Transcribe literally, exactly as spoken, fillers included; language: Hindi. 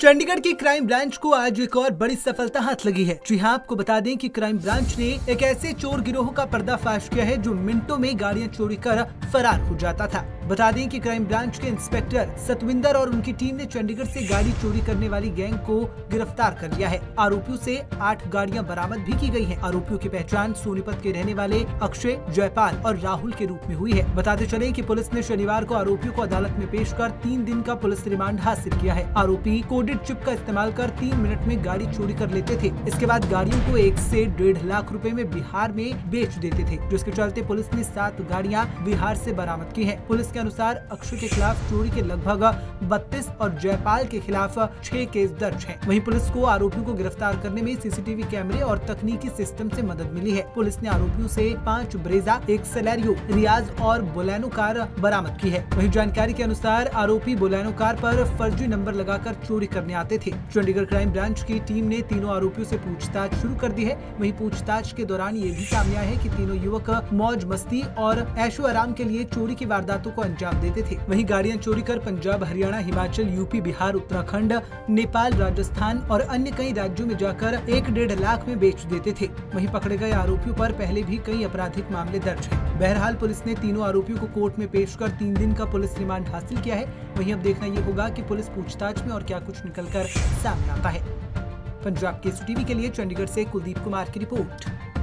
चंडीगढ़ की क्राइम ब्रांच को आज एक और बड़ी सफलता हाथ लगी है। जी हां, आपको बता दें कि क्राइम ब्रांच ने एक ऐसे चोर गिरोह का पर्दाफाश किया है जो मिनटों में गाड़ियां चोरी कर फरार हो जाता था। बता दें कि क्राइम ब्रांच के इंस्पेक्टर सतविंदर और उनकी टीम ने चंडीगढ़ से गाड़ी चोरी करने वाली गैंग को गिरफ्तार कर लिया है। आरोपियों से आठ गाड़ियां बरामद भी की गई हैं। आरोपियों की पहचान सोनीपत के रहने वाले अक्षय, जयपाल और राहुल के रूप में हुई है। बताते चले कि पुलिस ने शनिवार को आरोपियों को अदालत में पेश कर तीन दिन का पुलिस रिमांड हासिल किया है। आरोपी कोडेड चिप का इस्तेमाल कर तीन मिनट में गाड़ी चोरी कर लेते थे। इसके बाद गाड़ियों को एक से डेढ़ लाख रुपए में बिहार में बेच देते थे, जिसके चलते पुलिस ने सात गाड़ियां बिहार से बरामद की हैं। पुलिस के अनुसार अक्षय के खिलाफ चोरी के लगभग बत्तीस और जयपाल के खिलाफ छह केस दर्ज हैं। वहीं पुलिस को आरोपियों को गिरफ्तार करने में सीसीटीवी कैमरे और तकनीकी सिस्टम से मदद मिली है। पुलिस ने आरोपियों से पाँच ब्रेजा, एक सेलेरियो, रियाज और बोलेनो कार बरामद की है। वहीं जानकारी के अनुसार आरोपी बोलेनो कार पर फर्जी नंबर लगाकर चोरी करने आते थे। चंडीगढ़ क्राइम ब्रांच की टीम ने तीनों आरोपियों से पूछताछ शुरू कर दी है। वहीं पूछताछ के दौरान ये भी सामने आया है कि तीनों युवक मौज मस्ती और ऐशो आराम के लिए चोरी की वारदातों को अंजाम देते थे। वहीं गाड़ियां चोरी कर पंजाब, हरियाणा, हिमाचल, यूपी, बिहार, उत्तराखंड, नेपाल, राजस्थान और अन्य कई राज्यों में जाकर एक डेढ़ लाख में बेच देते थे। वहीं पकड़े गए आरोपियों पर पहले भी कई आपराधिक मामले दर्ज हैं। बहरहाल पुलिस ने तीनों आरोपियों को कोर्ट में पेश कर तीन दिन का पुलिस रिमांड हासिल किया है। वहीं अब देखना ये होगा कि पुलिस पूछताछ में और क्या कुछ निकल कर सामने आता है। पंजाब केसरी टीवी के लिए चंडीगढ़ से कुलदीप कुमार की रिपोर्ट।